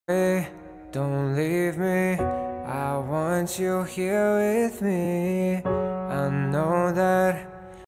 Hey, don't leave me, I want you here with me.